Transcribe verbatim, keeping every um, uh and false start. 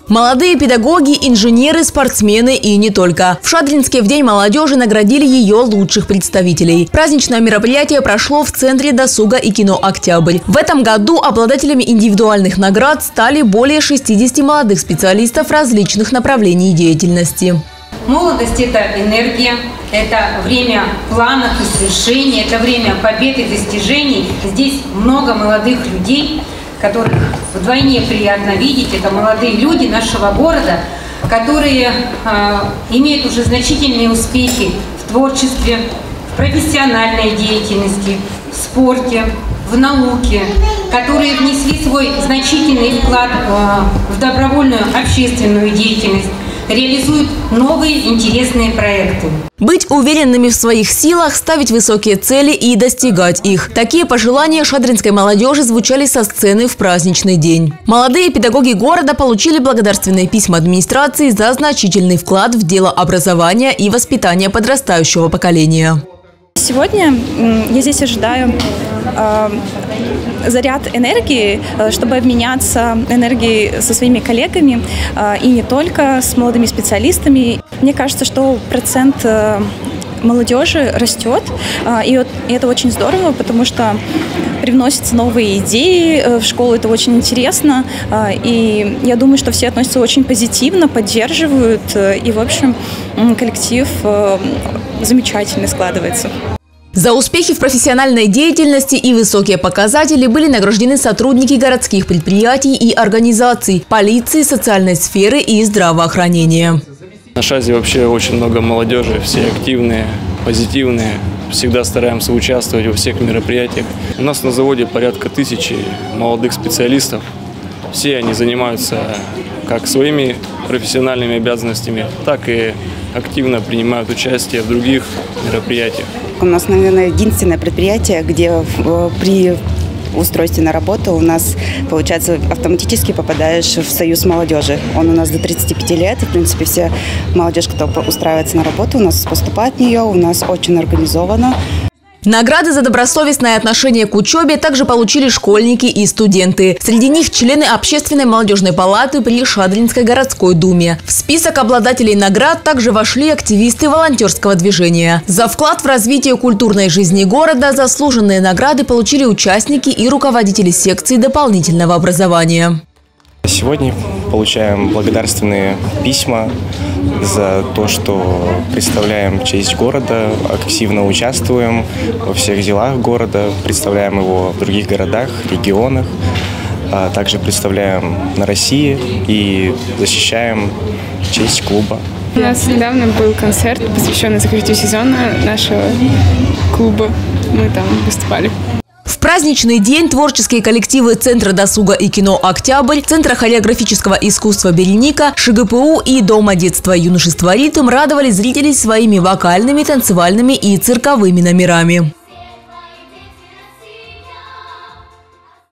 Молодые педагоги, инженеры, спортсмены и не только. В Шадринске в День молодежи наградили ее лучших представителей. Праздничное мероприятие прошло в Центре досуга и кино «Октябрь». В этом году обладателями индивидуальных наград стали более шестидесяти молодых специалистов различных направлений деятельности. Молодость – это энергия, это время планов и свершений, это время побед и достижений. Здесь много молодых людей, которых вдвойне приятно видеть. Это молодые люди нашего города, которые э, имеют уже значительные успехи в творчестве, в профессиональной деятельности, в спорте, в науке, которые внесли свой значительный вклад э, в добровольную общественную деятельность, реализуют новые интересные проекты. Быть уверенными в своих силах, ставить высокие цели и достигать их. Такие пожелания шадринской молодежи звучали со сцены в праздничный день. Молодые педагоги города получили благодарственные письма администрации за значительный вклад в дело образования и воспитания подрастающего поколения. Сегодня я здесь ожидаю э, заряд энергии, чтобы обменяться энергией со своими коллегами э, и не только с молодыми специалистами. Мне кажется, что процент э, молодежи растет, э, и, вот, и это очень здорово, потому что привносятся новые идеи э, в школу, это очень интересно, э, и я думаю, что все относятся очень позитивно, поддерживают, э, и, в общем, коллектив э, замечательно складывается. За успехи в профессиональной деятельности и высокие показатели были награждены сотрудники городских предприятий и организаций, полиции, социальной сферы и здравоохранения. На ШАЗе вообще очень много молодежи, все активные, позитивные. Всегда стараемся участвовать во всех мероприятиях. У нас на заводе порядка тысячи молодых специалистов. Все они занимаются как своими профессиональными обязанностями, так и активно принимают участие в других мероприятиях. У нас, наверное, единственное предприятие, где при устройстве на работу у нас, получается, автоматически попадаешь в союз молодежи. Он у нас до тридцати пяти лет, и, в принципе, вся молодежь, кто устраивается на работу, у нас поступает в нее, у нас очень организовано. Награды за добросовестное отношение к учебе также получили школьники и студенты. Среди них члены Общественной молодежной палаты при Шадринской городской думе. В список обладателей наград также вошли активисты волонтерского движения. За вклад в развитие культурной жизни города заслуженные награды получили участники и руководители секций дополнительного образования. Сегодня получаем благодарственные письма за то, что представляем честь города, активно участвуем во всех делах города, представляем его в других городах, регионах, а также представляем на России и защищаем честь клуба. У нас недавно был концерт, посвященный закрытию сезона нашего клуба. Мы там выступали. В праздничный день творческие коллективы Центра досуга и кино «Октябрь», Центра хореографического искусства «Береника», ШГПУ и Дома детства и юношества «Ритм» радовали зрителей своими вокальными, танцевальными и цирковыми номерами.